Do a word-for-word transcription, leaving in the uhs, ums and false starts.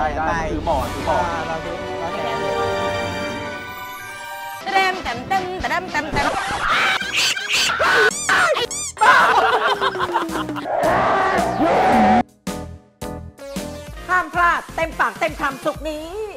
ได้ได้ซื้อหมอนซื้อหมอนเราดูเราแถมเต็มเต็มเต็มเต็มเต็มเต็มห้ามพลาดเต็มปากเต็มคำสุกนี้